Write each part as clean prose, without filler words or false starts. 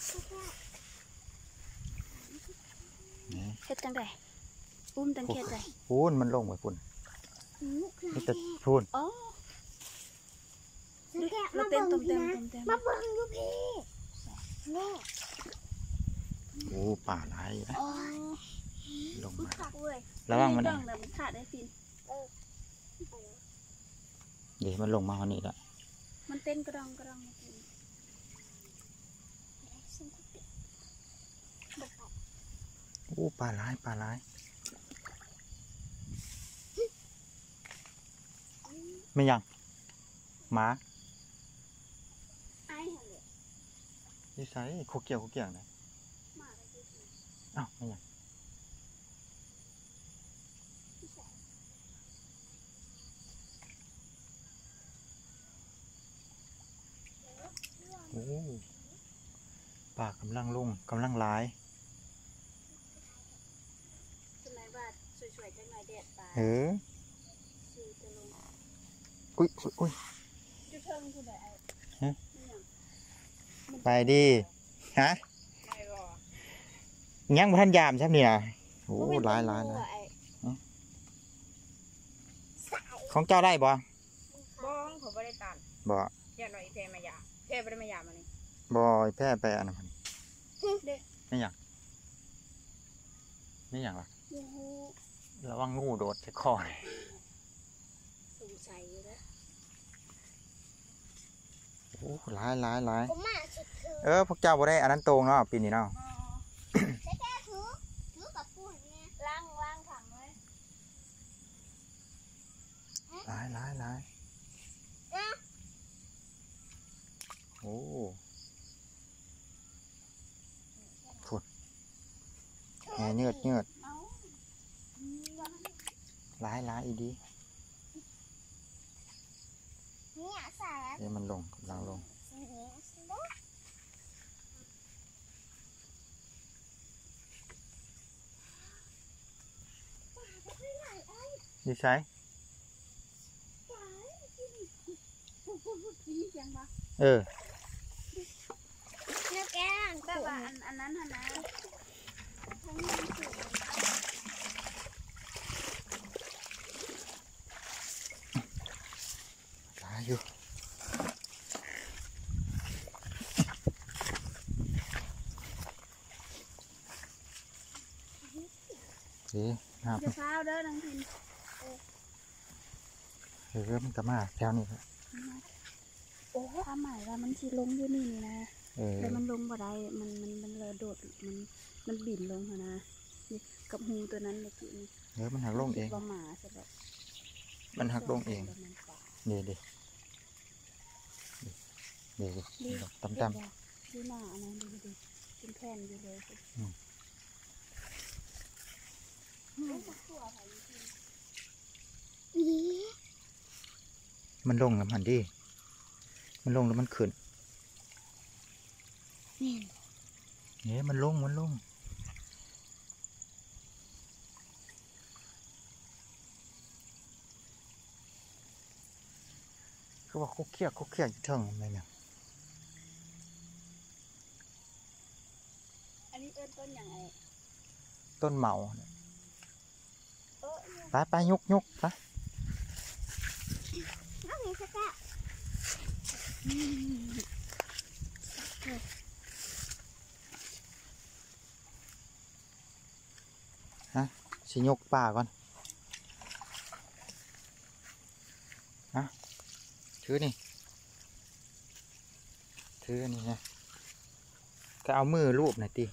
เฮ็ดจังไดอุ้มจังเฮ็ดไดพูนมันลงไปพูนนี่แต่พูนเราเต็มมาเบิ่งอยู่พี่นี่โอ้ป่าหลายนะลงมาระวังมันขาดได้ฟินเดี๋ยวมันลงมาคนนี้ละมันเต้นกระดองโอ้ป่าหลายไม่ยังหมานี่ใส่โคเกี่ยวนะอ้าวไม่ยังโอ้ป่ากำลังลงกำลังหลายสวยๆจังหน่อยแดดตาอุ้ยจุดเทิงคือแบบไปดิฮะยังบ่ทันยามใช่ไหมเนี่ยโอ้หลายของเจ้าได้บ่ผมไม่ได้ตันบ่แค่หน่อยแพ้มายาแพ้ไม่ได้มายามานี่บ่แพ้ไปอันนั้นไม่อยากล่ะระวังงูโดดใส่คอสงสัยแล้วโอ้หลายพวกเจ้าบ่ได้อันนั้นตรงเนาะปีนี้เนาะใช้แค่ถือกับปูนเนี่ยล้างถังเลยหลายโอ้ฝุ่นแหเนืดหลายอีดีเดี๋ยวมันลงกำลังลงดีใช่แกงแบบว่าอันนั้นนะหลายอยู่น้ำจะเฝ้าเด้อนังพินมันก็มาแถวนี้ครับโอ้ทำใหม่ว่ามันชีลงอยู่นี่นะแล้วมันลงบ่ได้มันเลยโดดมันบิ่นลงนะนี่กับหูตัวนั้นเมื่อกี้มันหักลงเองว่าหมาใช่ไหมมันหักลงเองเดี๋ยวตำดูหน้านะดูเป็นแผ่นอยู่เลยมันลงแล้วมันดิมันลงแล้วมันขึ้นเนี่ยมันลงคือว่าคุกเคียกเทิงอะไรเนี่ยอันนี้ต้นอย่างไรต้นเหมาไปยุกไปฮะสิยกป่าก่อนฮะถือนี่ไงก็เอามือลูบหน่อยตี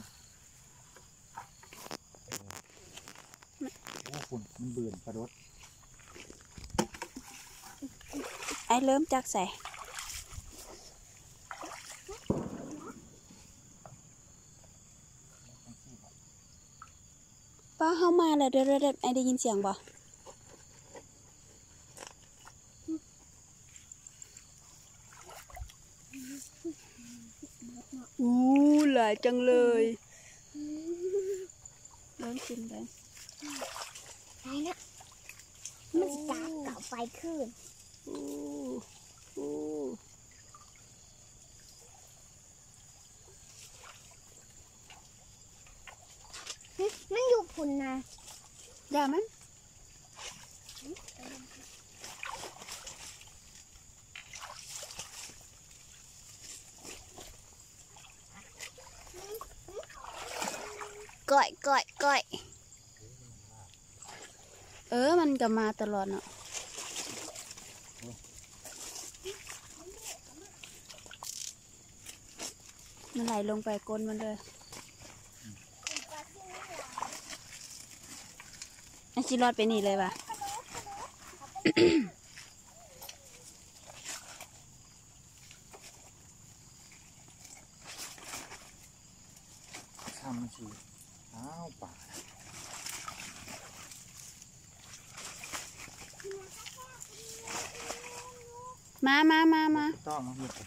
โอ้ฝุ่นมันเบื่อประดดไอ้เริ่มจักใส่ป้าเข้ามาเลยเด็ดไอ้ได้ยินเสียงบ่หลายจังเลยเริ่มกินได้ไปนะมันจะจับเก่าไฟขึ้นคุณนะอย่ามันก้อยก้อยก้อยมันก็มาตลอดเนาะมันไหลลงไปก้นมันเลยไอ้ชิรอดไปนี่เลยป่ะทำมันสิอ้าวป่ามาต้องมาหยุด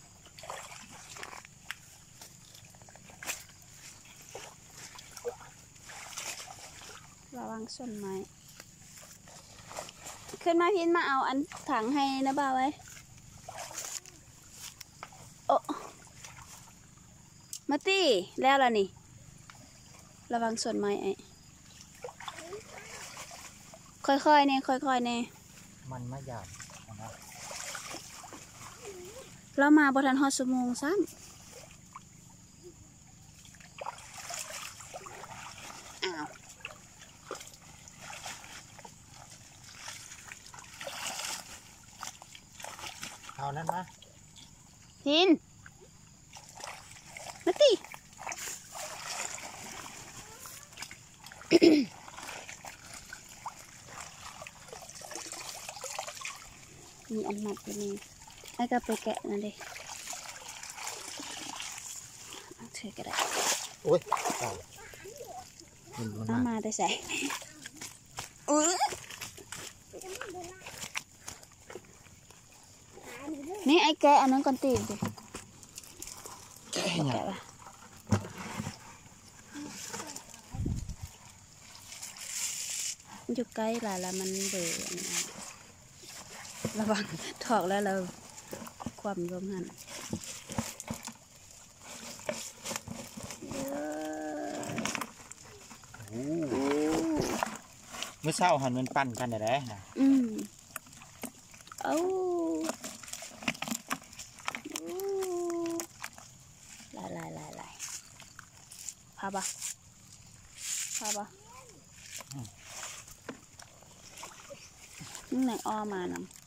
ระวังส้นไม้ขึ้นมาพินมาเอาอันถังให้นะบ่าวไว้โอ้มาตีแล้วล่ะนี่ระวังส้นไม้ไอ้ค่อยๆเนี่ยค่อยๆเนี่ยมันไม่หยาบนะเรามาบ่ทันฮอดชั่วโมงซ้ำอ้าวเอานั้นมาพินมาตีมีอันมัดอยู่นี่ไอ้ก็ไปแกะนั่นดิเอาเธอก็ได้โอ้ยเอามันเอามามาได้ใส่นี่ไอ้แกะอันนั้นก่อนตีนดิแก่เนี่ยแกะปะมันอยู่ใกล้หลายแล้วมันเบื่ออันนี้ระวังถอกแล้วเราความลมหันโอ้เมื่อเช้าหันมันปั่นกันได้นะเอาลายพาปะนี่ไหนอ้อมานำ